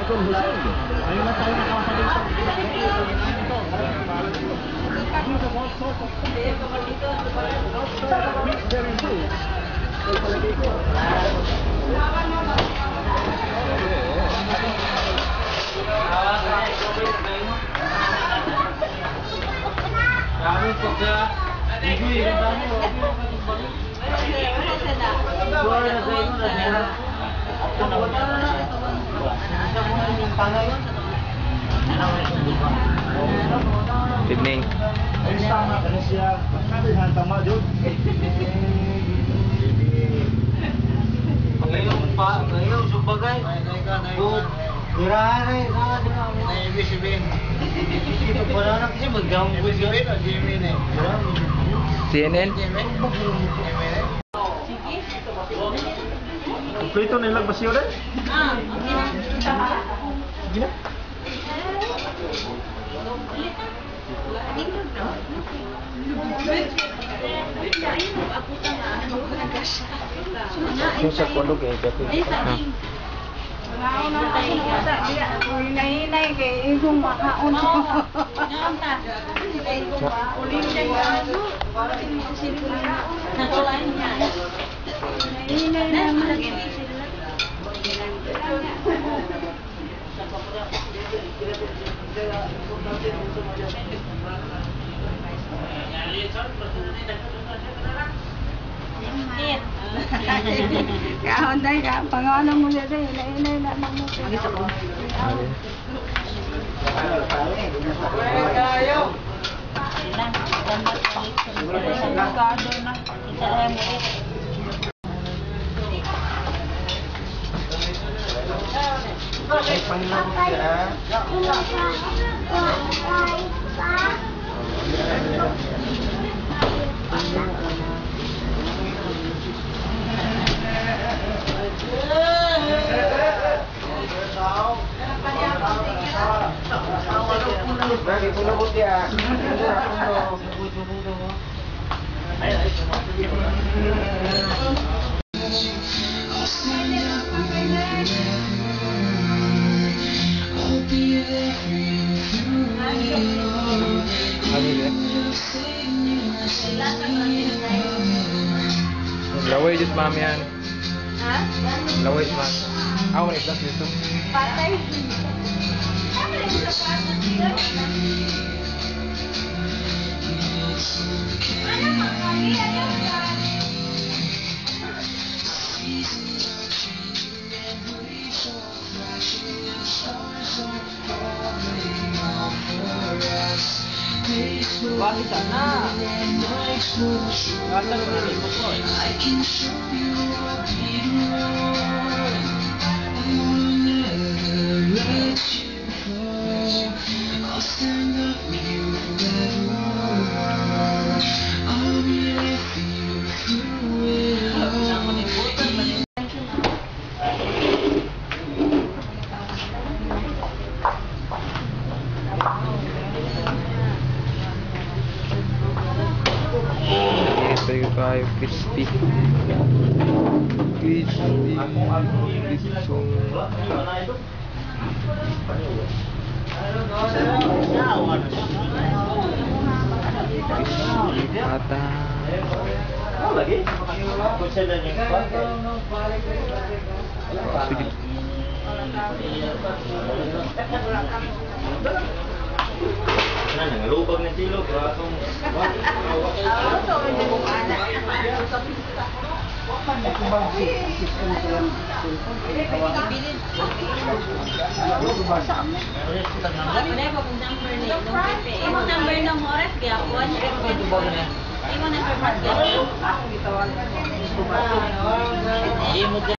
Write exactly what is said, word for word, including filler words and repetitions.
second Hussein. Ngayon na tayo nakasaling sa ito. Evening. Ay, tama ka na siya. Sabihan, tama, Jod. Ngayon pa, ngayon, subagay. Good. Dirahan ay, na ibig sabihin. Ito pala na kasi mag-ground quiz yun. C N N? Kompleto na ilang basiyo rin? Ah, okay. Gina? Yung sa kondog eh, kasi. Ah. Hinay-hinay kay igong makaon. Hinay naman. Kahon tayo ka, pangalan mo siya tayo, hinay-hinay naman mo siya. Lagi punabot ya. Laway just mami yan. Ha? Laway just mami. Ako na islas dito. Patay. Bakit sana? Kata ko rin mo po. I can show you a beating road. I will never let you go. I'll stand up with you forever. I'll be with you through it all. Tayo crispy. Crispy. Crispy. Ata. Lagi? Sige. Ano, nangalubag ng silog. Number ng oras kaya po. Imo number